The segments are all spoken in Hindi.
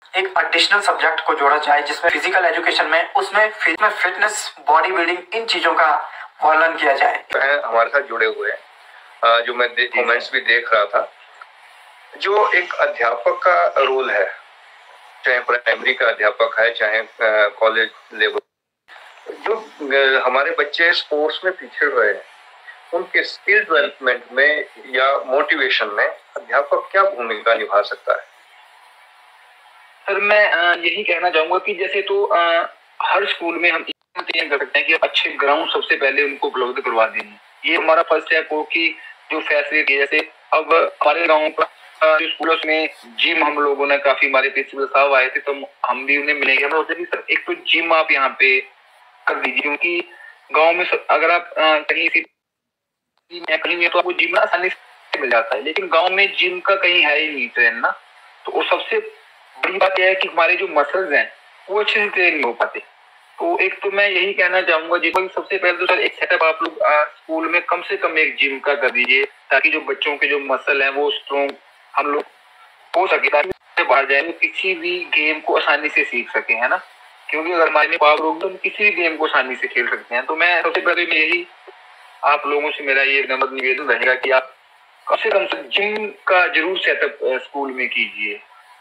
एक एडिशनल सब्जेक्ट को जोड़ा जाए जिसमें फिजिकल एजुकेशन में उसमें फिटनेस, बॉडी बिल्डिंग, इन चीजों का वर्णन किया जाए। हमारे साथ जुड़े हुए हैं, जो मैं कमेंट्स भी देख रहा था, जो एक अध्यापक का रोल है, चाहे प्राइमरी का अध्यापक है चाहे कॉलेज लेवल, जो हमारे बच्चे स्पोर्ट्स में पिछड़ रहे हैं, उनके स्किल डेवलपमेंट में या मोटिवेशन में अध्यापक क्या भूमिका निभा सकता है? सर, मैं यही कहना चाहूंगा कि जैसे तो हर स्कूल में हम तय कर सकते हैं कि अच्छे ग्राउंड सबसे पहले उनको उपलब्ध करवा देंगे। ये हमारा फर्स्ट स्टेप हो कि जो फैसिलिटी, जैसे अब हमारे गाँव का जो स्कूलों में जिम, हम लोगों ने काफी, हमारे प्रिंसिपल साहब आए थे तो हम भी उन्हें मिलेंगे। हम सोचे कि सर एक तो जिम आप यहाँ पे कर दीजिए, क्योंकि गाँव में अगर आप कहीं में तो आपको जिम आसानी से मिल जाता है, लेकिन गाँव में जिम का कहीं है ही नहीं ट्रेन ना। तो वो सबसे बड़ी बात यह है कि हमारे जो मसल्स हैं वो अच्छे से ट्रेन नहीं हो पाते। तो एक तो मैं यही कहना चाहूंगा जी, सबसे पहले तो सर एक सेटअप आप लोग स्कूल में कम से कम एक जिम का कर दीजिए, ताकि जो बच्चों के जो मसल हैं वो स्ट्रॉन्ग हम लोग हो सके, ताकि बाहर जाए किसी भी गेम को आसानी से सीख सके, है ना। क्योंकि अगर हमारे में पावर होगी तो हम किसी भी गेम को आसानी से खेल सकते हैं। तो मैं सबसे पहले यही आप लोगों से मेरा ये नम्र निवेदन रहेगा कि आप कम से कम जिम का जरूर सेटअप स्कूल में कीजिए।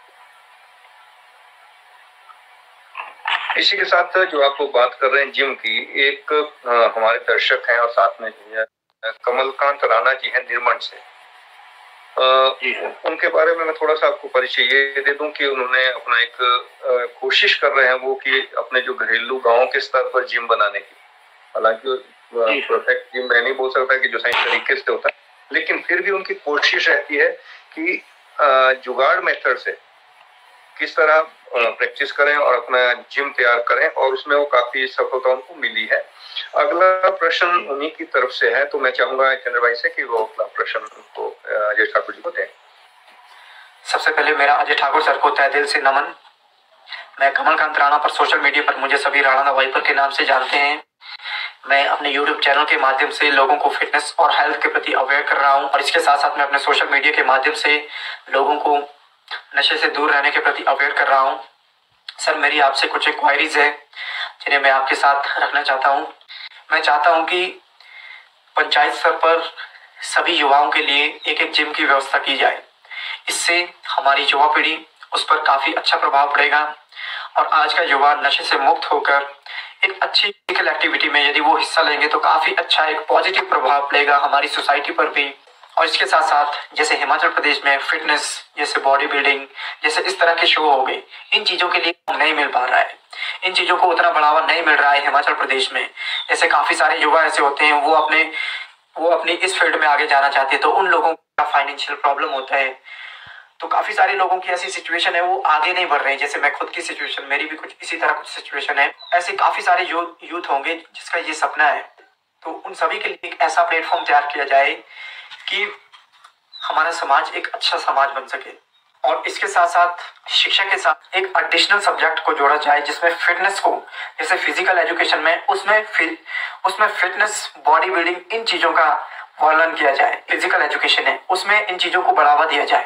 इसी के साथ जो आप बात कर रहे हैं जिम की, एक हमारे दर्शक हैं और साथ में कमलकांत राणा जी हैं निर्मल से, उनके बारे में मैं थोड़ा सा आपको परिचय ये दे दूं कि उन्होंने अपना एक कोशिश कर रहे हैं वो कि अपने जो घरेलू गांव के स्तर पर जिम बनाने की, हालांकि परफेक्ट जिम मैं नहीं बोल सकता कि जो सही तरीके से होता है, लेकिन फिर भी उनकी कोशिश रहती है कि जुगाड़ मेथड से किस तरह प्रैक्टिस करें और अपना जिम तैयार करें, और उसमें वो काफी सफलता उनको मिली है। अगला प्रश्न उन्हीं की तरफ से है, तो मैं चाहूंगा चंद्र भाई से कि वो अपना प्रश्न को अजय ठाकुर जी को दें। सबसे पहले मेरा अजय ठाकुर सर को तहे दिल से नमन। मैं कमलकांत राणा पर सोशल मीडिया पर मुझे सभी राणा द वाइपर के नाम से जानते हैं। मैं अपने यूट्यूब चैनल के माध्यम से लोगों को फिटनेस और हेल्थ के प्रति अवेयर कर रहा हूं, और इसके साथ साथ मैं अपने सोशल मीडिया के माध्यम से लोगों को नशे से दूर रहने के प्रति अवेयर कर रहा हूं। सर, मेरी आपसे कुछ इंक्वायरीज है जिन्हें मैं आपके साथ रखना चाहता हूं। मैं चाहता हूं कि पंचायत स्तर पर सभी युवाओं के लिए एक एक जिम की व्यवस्था की जाए। इससे हमारी युवा पीढ़ी उस पर काफी अच्छा प्रभाव पड़ेगा, और आज का युवा नशे से मुक्त होकर एक अच्छी फिजिकल एक्टिविटी में यदि वो हिस्सा लेंगे तो काफी अच्छा एक पॉजिटिव प्रभाव पड़ेगा हमारी सोसाइटी पर भी। और इसके साथ साथ जैसे हिमाचल प्रदेश में फिटनेस, जैसे बॉडी बिल्डिंग, जैसे इस तरह के शो हो गए, इन चीजों के लिए नहीं मिल पा रहा है, इन चीजों को उतना बढ़ावा नहीं मिल रहा है हिमाचल प्रदेश में। जैसे काफी सारे युवा ऐसे होते हैं वो अपनी इस फील्ड में आगे जाना चाहते हैं, तो उन लोगों का फाइनेंशियल प्रॉब्लम होता है, तो काफी सारे लोगों की ऐसी सिचुएशन है वो आगे नहीं बढ़ रहे हैं। जैसे मैं खुद की सिचुएशन, मेरी भी कुछ इसी तरह कुछ सिचुएशन है। ऐसे काफी सारे यूथ होंगे जिसका ये सपना है, तो उन सभी के लिए एक ऐसा प्लेटफॉर्म तैयार किया जाए कि हमारा समाज एक अच्छा समाज बन सके। और इसके साथ साथ शिक्षा के साथ एक एडिशनल सब्जेक्ट को जोड़ा जाए जिसमें फिटनेस को, जैसे फिजिकल एजुकेशन में उसमें फिटनेस, बॉडी बिल्डिंग, इन चीजों का वर्णन किया जाए। फिजिकल एजुकेशन है उसमें इन चीजों को बढ़ावा दिया जाए।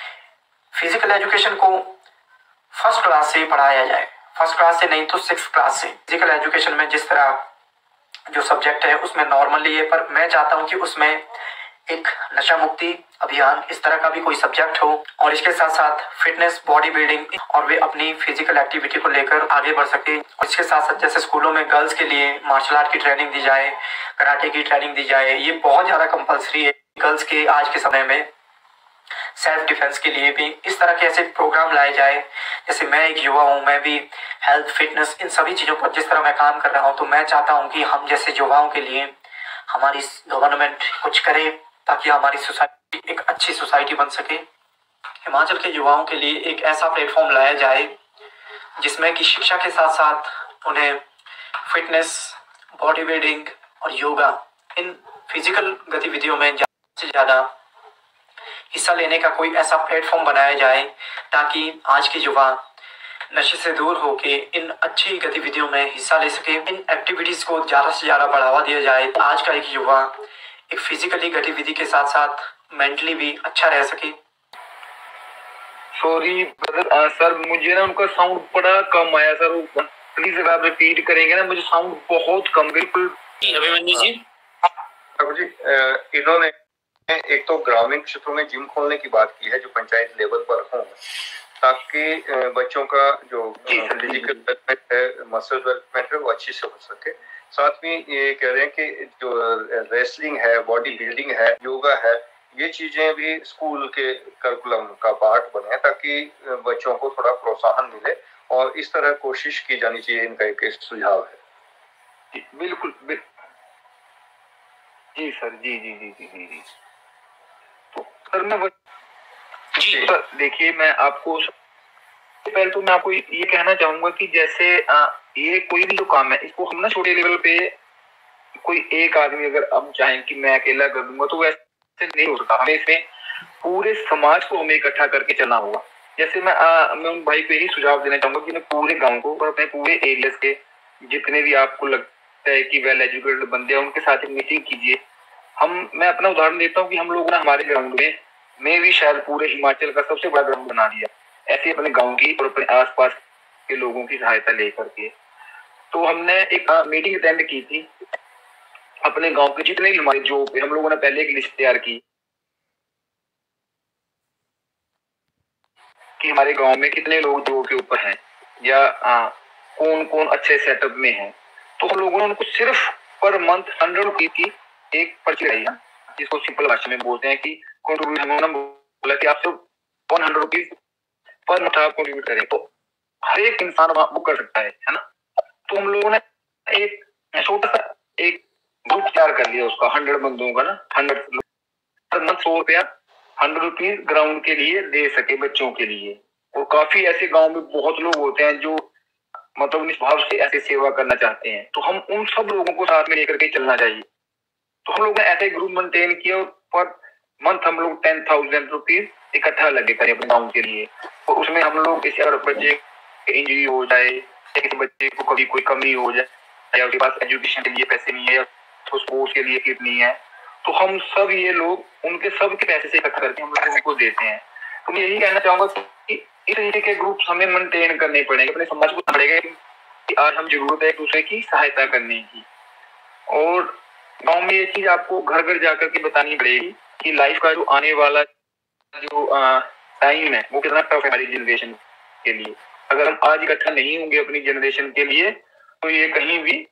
फिजिकल एजुकेशन को फर्स्ट क्लास से पढ़ाया जाए, फर्स्ट क्लास से नहीं तो 6th क्लास से। फिजिकल एजुकेशन में जिस तरह जो सब्जेक्ट है उसमें नॉर्मली है, पर मैं चाहता हूं कि उसमें एक नशा मुक्ति अभियान इस तरह का भी कोई सब्जेक्ट हो, और इसके साथ साथ फिटनेस, बॉडी बिल्डिंग, और वे अपनी फिजिकल एक्टिविटी को लेकर आगे बढ़ सके। और इसके साथ साथ जैसे स्कूलों में गर्ल्स के लिए मार्शल आर्ट की ट्रेनिंग दी जाए, कराटे की ट्रेनिंग दी जाए, ये बहुत ज्यादा कंपलसरी है गर्ल्स के आज के समय में। सेल्फ डिफेंस के लिए भी इस तरह के ऐसे प्रोग्राम लाए जाए। जैसे मैं एक युवा हूँ, मैं भी हेल्थ, फिटनेस, इन सभी चीजों पर जिस तरह मैं काम कर रहा हूँ, तो मैं चाहता हूँ कि हम जैसे युवाओं के लिए हमारी गवर्नमेंट कुछ करे ताकि हमारी सोसाइटी एक अच्छी सोसाइटी बन सके। हिमाचल के युवाओं के लिए एक ऐसा प्लेटफॉर्म लाया जाए जिसमें कि शिक्षा के साथ साथ उन्हें फिटनेस, बॉडी बिल्डिंग और योगा, इन फिजिकल गतिविधियों में ज़्यादा से ज़्यादा हिस्सा लेने का कोई ऐसा प्लेटफॉर्म बनाया जाए ताकि आज के युवा नशे से दूर होके इन अच्छी गतिविधियों में हिस्सा ले सके। इन एक्टिविटीज को ज़्यादा से ज़्यादा बढ़ावा दिया जाए। आज का एक युवा एक फिजिकली गतिविधि के साथ साथ मेंटली भी अच्छा रह सके। सॉरी ब्रदर, सर मुझे ना उनका साउंड बड़ा कम आया सर, प्लीज अगर आप रिपीट करेंगे ना, मुझे साउंड बहुत कम, बिल्कुल। अभिमन्यु जी, इन्होंने एक तो ग्रामीण क्षेत्रों में जिम खोलने की बात की है जो पंचायत लेवल पर हो, ताकि बच्चों का जो फिजिकल डेवलपमेंट है, मसल डेवलपमेंट है, वो अच्छी से हो सके। साथ में ये कह रहे हैं कि जो रेसलिंग है, बॉडी बिल्डिंग है, योगा है, ये चीजें भी स्कूल के करिकुलम का पार्ट बने, ताकि बच्चों को थोड़ा प्रोत्साहन मिले, और इस तरह कोशिश की जानी चाहिए। इनका एक सुझाव है। बिल्कुल जी सर, जी जी जी जी जी जी। तो सर मैं जी सर देखिए, मैं आपको पहले तो मैं आपको ये कहना चाहूंगा कि जैसे ये कोई भी जो काम है, इसको हम ना छोटे लेवल पे कोई एक आदमी अगर हम चाहें कि मैं अकेला कर दूंगा तो वैसे नहीं हो सकता। हमें इसमें पूरे समाज को हमें इकट्ठा करके चलना होगा। जैसे मैं उन भाई को यही सुझाव देना चाहूंगा कि पूरे गांव को और अपने पूरे एरिया के जितने भी आपको लगता है कि वेल एजुकेटेड बंदे हैं, उनके साथ एक मीटिंग कीजिए। मैं अपना उदाहरण देता हूँ कि हम लोगों ने हमारे ग्राउंड में भी शायद पूरे हिमाचल का सबसे बड़ा ग्राउंड बना दिया, ऐसे अपने गाँव की और अपने आसपास के लोगों की सहायता लेकर के। तो हमने एक मीटिंग अटेंड की थी अपने गांव के जितने भी हमारे जो हम लोगों ने पहले एक लिस्ट तैयार की कि हमारे गांव में कितने लोग जो के ऊपर हैं या कौन कौन अच्छे सेटअप में हैं। तो हम लोगों ने उनको सिर्फ पर मंथ 100 रुपीज की एक पर्ची लाई है, जिसको सिंपल भाषा में बोलते हैं कि कंट्रीब्यूट। हमने बोला कि आप सिर्फ 100 रुपीज पर मंथ आप कंट्रीब्यूट करें, तो हर एक इंसान वो कर सकता है ना। तो हम लोगों ने एक छोटा सा एक ग्रुप तैयार कर लिया उसका, 100 बंदों का ना, 100 पर मंथ 100 रुपया 100 रुपीज ग्राउंड के लिए दे सके बच्चों के लिए। और काफी ऐसे गांव में बहुत लोग होते हैं जो मतलब निष्भाव से ऐसे सेवा करना चाहते हैं, तो हम उन सब लोगों को साथ में लेकर के चलना चाहिए। तो हम लोग ने ऐसे ग्रुप मेंटेन किया और पर मंथ हम लोग 10,000 रुपीज इकट्ठा लगे करें अपने गाँव के लिए। और उसमें हम लोग इसे अगर बच्चे इंजरी हो जाए या किसी बच्चे को कभी कोई कमी हो जाए या उसके पास एजुकेशन के लिए पैसे नहीं है या तो स्पोर्ट्स के लिए किट नहीं है, तो हम सब ये लोग उनके सब के पैसे से इकट्ठा करके हम लोग उनको देते हैं। तो मैं यही कहना चाहूंगा कि इस तरीके के ग्रुप हमें मेंटेन करने पड़ेंगे, अपने समाज को पड़ेगा कि आज हम जरूरत है एक दूसरे की सहायता करने की। और गाँव में ये चीज आपको घर घर जाकर के बतानी पड़ेगी कि लाइफ का जो आने वाला जो टाइम है वो कितना टफ है हमारी जनरेशन के लिए। अगर हम आज इकट्ठा नहीं होंगे अपनी जनरेशन के लिए तो ये कहीं भी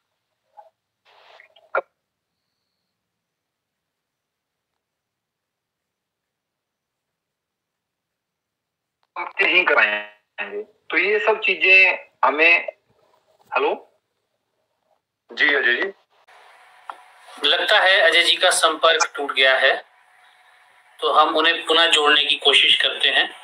नहीं कराएंगे। तो ये सब चीजें हमें, हेलो जी अजय जी, लगता है अजय जी का संपर्क टूट गया है, तो हम उन्हें पुनः जोड़ने की कोशिश करते हैं।